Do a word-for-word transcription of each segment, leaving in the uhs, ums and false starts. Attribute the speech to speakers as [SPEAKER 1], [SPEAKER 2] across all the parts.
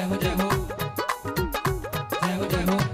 [SPEAKER 1] हो जय हो जय हो जय हो।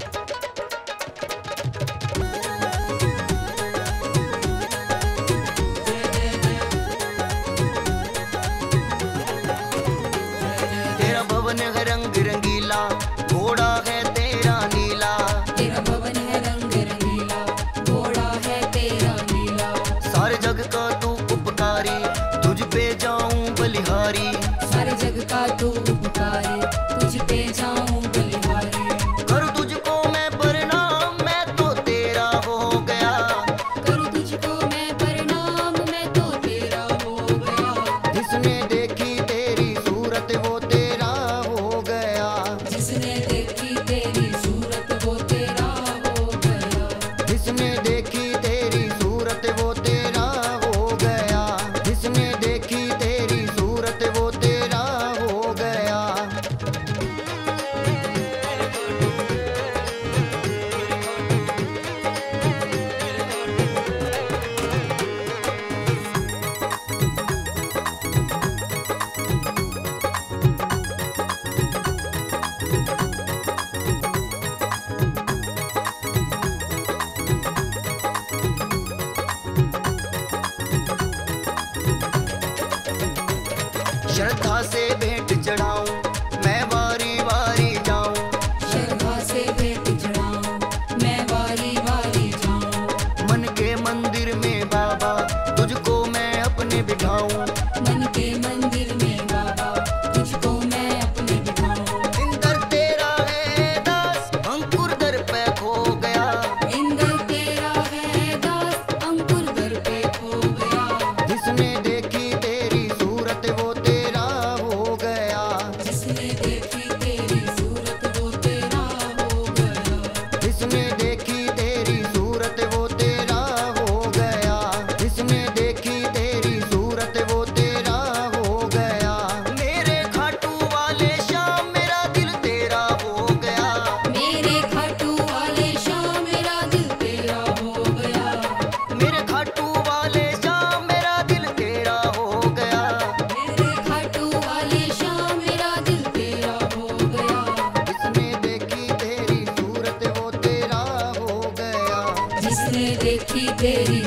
[SPEAKER 2] तेरा भवन है रंग रंगीला, घोड़ा है तेरा नीला।
[SPEAKER 1] तेरा भवन है रंग रंगीला, घोड़ा है तेरा नीला।
[SPEAKER 2] सारे जग का तू उपकारी, तुझ पे जाऊं बलिहारी।
[SPEAKER 1] सारे जग का तू उपकारी, तुझ पे जाऊं बलिहारी।
[SPEAKER 2] करूं तुझको मैं प्रणाम, मैं तो तेरा हो गया।
[SPEAKER 1] करूं तुझको मैं प्रणाम, मैं तो तेरा हो गया।
[SPEAKER 2] जिसने देखी तेरी सूरत वो तेरा हो गया।
[SPEAKER 1] जिसने देखी तेरी सूरत वो तेरा हो गया।
[SPEAKER 2] जिसने देखी तेरी सूरत वो तेरा हो गया। जिसने देखी तेरी सूरत वो तेरा हो गया। श्रद्धा से भेंट चढ़ाऊं, मैं वारी वारी जाऊं।
[SPEAKER 1] श्रद्धा से भेंट चढ़ाऊं, मैं वारी वारी जाऊं।
[SPEAKER 2] मन के मंदिर में बाबा तुझको मैं अपने बिठाऊं।
[SPEAKER 1] मन के मंदिर में बाबा तुझको मैं अपने बिठाऊं।
[SPEAKER 2] इंदर तेरा है दास, अंकुर दर पे खो गया।
[SPEAKER 1] इंद्र तेरा है दास, अंकुर दर पे खो गया।
[SPEAKER 2] जिसने देखी तेरी सूरत वो तेरा हो गया।
[SPEAKER 1] जिसने देखी तेरी सूरत वो तेरा हो गया।
[SPEAKER 2] जिसने देखी तेरी सूरत वो तेरा हो गया। जिसने देखी तेरी सूरत वो तेरा हो गया। मेरे खाटू वाले श्याम मेरा दिल तेरा हो गया।
[SPEAKER 1] मेरे खाटू वाले श्याम मेरा दिल तेरा हो गया।
[SPEAKER 2] मेरे खाटू वाले श्याम मेरा दिल तेरा हो गया।
[SPEAKER 1] मेरे खाटू वाले श्याम मेरा दिल तेरा हो गया।
[SPEAKER 2] जिसने देखी तेरी सूरत वो तेरा हो गया।
[SPEAKER 1] जिसने देखी तेरी